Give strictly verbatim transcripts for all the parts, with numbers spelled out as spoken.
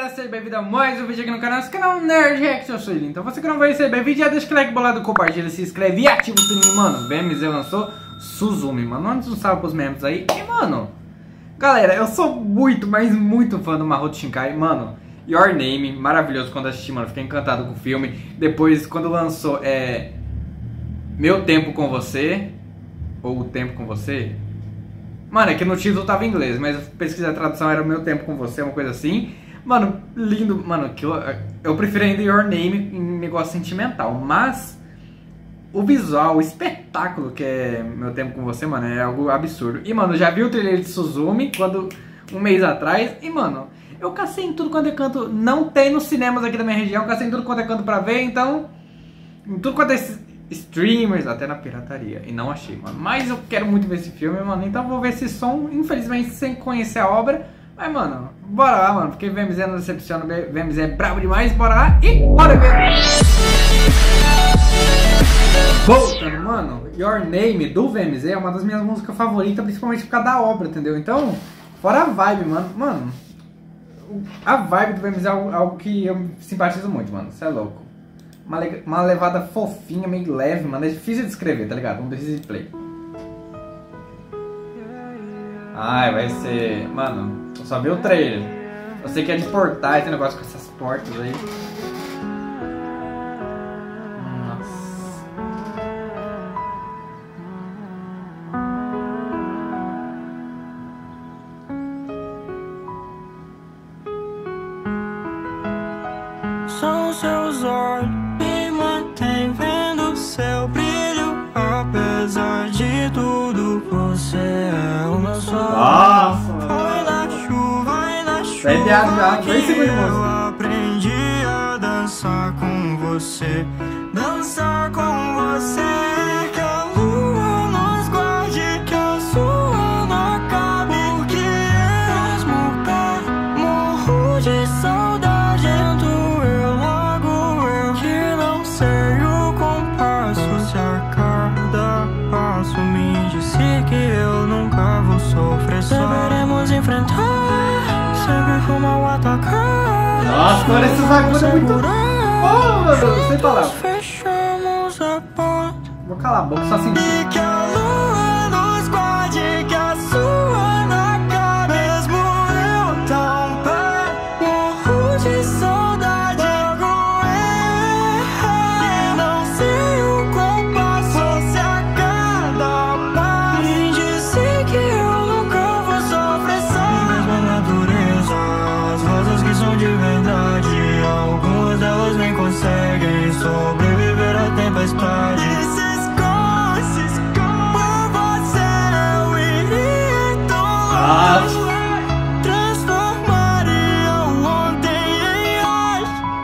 galera, seja bem-vindo a mais um vídeo aqui no canal, esse canal Nerd React, eu sou ele. Então você que não vai receber vídeo, já deixa o like bolado, compartilha, se inscreve e ativa o sininho, mano. V M Z lançou Suzumi, mano, antes não salve pros membros aí. E mano, galera, eu sou muito, mas muito fã do Mahout Shinkai, mano. Your Name, maravilhoso quando assisti, mano, fiquei encantado com o filme. Depois, quando lançou, é... Meu Tempo com Você, ou O Tempo com Você... Mano, é que no título tava em inglês, mas pesquisar a tradução era Meu Tempo com Você, uma coisa assim. Mano, lindo, mano, que eu, eu prefiro ainda Your Name em negócio sentimental, mas o visual, o espetáculo que é Meu Tempo com Você, mano, é algo absurdo. E, mano, já vi o trailer de Suzumi quando, um mês atrás, e, mano, eu cacei em tudo quanto é canto, não tem nos cinemas aqui da minha região, cacei em tudo quanto é canto pra ver, então, em tudo quanto é streamers, até na pirataria, e não achei, mano. Mas eu quero muito ver esse filme, mano, então vou ver esse som, infelizmente sem conhecer a obra. Mas, mano, bora lá, mano, porque V M Z não decepciona, V M Z é brabo demais, bora lá e bora ver. Voltando, mano, Your Name do V M Z é uma das minhas músicas favoritas, principalmente por causa da obra, entendeu? Então, fora a vibe, mano, mano, a vibe do V M Z é algo, algo que eu simpatizo muito, mano, você é louco. Uma, uma levada fofinha, meio leve, mano. É difícil de descrever, tá ligado? Vamos ver esse play. Ai, vai ser... Mano, eu só vi o trailer. Eu sei que é de portais, tem negócio com essas portas aí. Nossa. São seus olhos me mantém vendo o seu brilho. Apesar de tudo, você é o meu sol. Nossa, foi na chuva e na chuva é viado, que eu aprendi a dançar com você. Dançar com você. Que a lua nos guarde, que a sua não acabe. Porque mesmo pé, morro de saudade. Deveremos enfrentar, sempre como atacar. Nossa, agora esse bagulho é muito... Oh, meu Deus, sem palavras. Fechamos a porta. Vou calar a boca, só assim. E que a lua nos guarde, que a sua não acabe. Mesmo eu tão perto, morro de saudade. E não sei o qual passo, se a cada passo me disse que eu de verdade, algumas delas nem conseguem sobreviver à tempestade. E se esconde, se esconde. Por você eu iria tão longe, transformaria o ontem em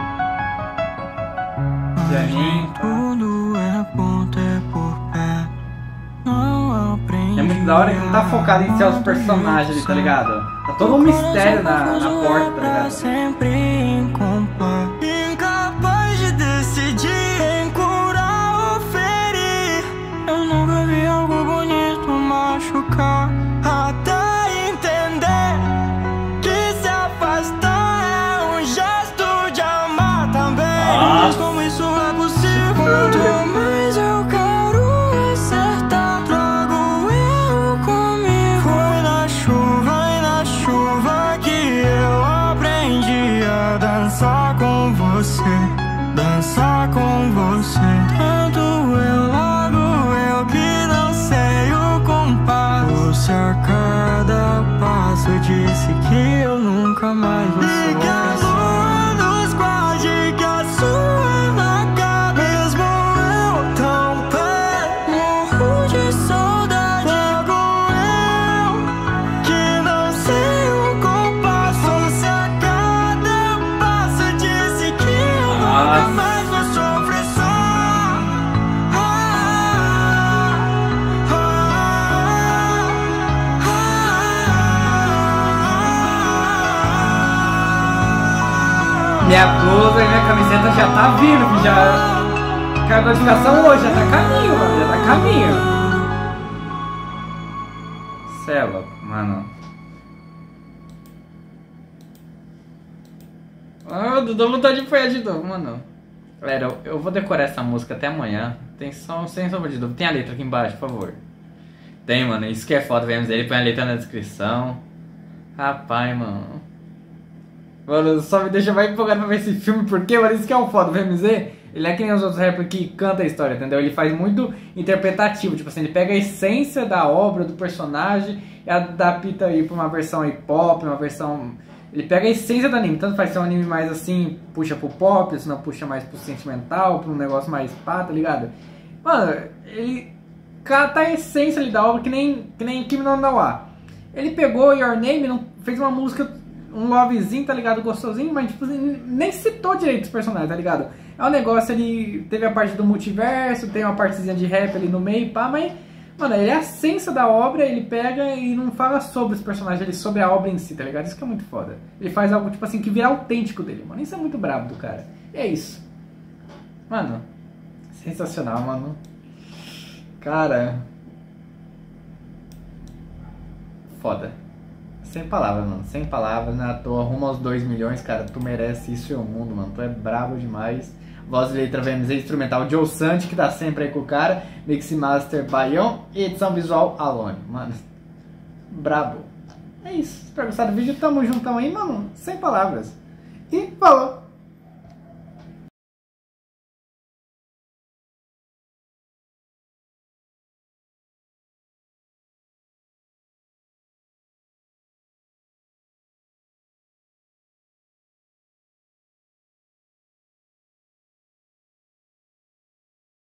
hoje. Tudo é bom ter por pé. Não aprendi. É muito da hora que não tá focado em ser os personagens ali, tá ligado? Tá todo um mistério na, na porta, tá ligado? Sempre incompleto, incapaz de decidir em curar ou ferir. Eu nunca vi algo bonito machucar, até entender que se afastar é um gesto de amar também. Mas como isso é possível? Quanto mais eu quero acertar, trago eu comigo. Foi na chuva e na chuva que eu aprendi a dançar com você, dançar com você. Tanto eu, logo eu que não sei o compasso. Você a cada passo disse que eu nunca mais vou sofrer. E que a lua nos guarde, que a sua não acabe. Mesmo eu tão perto, morro de saudade. Logo eu que não sei o compasso. Se a cada passo disse que eu nunca mais vou sofrer só. Ah, ah, ah. Minha blusa e minha camiseta já tá vindo, já... Caiu a notificação hoje, já tá caminho, mano, já tá caminho. Cê é louco, mano. Ah, eu dou vontade de apanhar de novo, mano. Galera, eu, eu vou decorar essa música até amanhã. Tem só, sem sombra de dúvida. Tem a letra aqui embaixo, por favor. Tem, mano. Isso que é foda, vemos ele. Põe a letra na descrição. Rapaz, mano. Mano, só me deixa mais empolgado pra ver esse filme. Porque, mano, isso que é o foda do V M Z. Ele é que nem os outros rappers que canta a história, entendeu? Ele faz muito interpretativo. Tipo assim, ele pega a essência da obra, do personagem e adapta aí pra uma versão hip hop, uma versão... Ele pega a essência do anime, tanto faz ser um anime mais assim, puxa pro pop, senão puxa mais pro sentimental, pra um negócio mais pá, tá ligado? Mano, ele cata a essência ali da obra, que nem, que nem Kimi no Nawa. Ele pegou Your Name, não, fez uma música, um lovezinho, tá ligado? Gostosinho, mas tipo, nem citou direito os personagens, tá ligado? É um negócio, ele teve a parte do multiverso, tem uma partezinha de rap ali no meio, pá, mas... Mano, ele é a essência da obra, ele pega e não fala sobre os personagens, ele sobre a obra em si, tá ligado? Isso que é muito foda. Ele faz algo, tipo assim, que vira autêntico dele, mano. Isso é muito brabo do cara. E é isso. Mano, sensacional, mano. Cara... Foda. Sem palavras, mano. Sem palavras, na toa. Rumo aos dois milhões, cara. Tu merece isso e o mundo, mano. Tu é brabo demais. Voz e letra V M Z instrumental Joe Santi, que tá sempre aí com o cara. Mix Master Baion e edição visual Alone. Mano, brabo. É isso. Espero gostar do vídeo. Tamo juntão aí, mano. Sem palavras. E falou!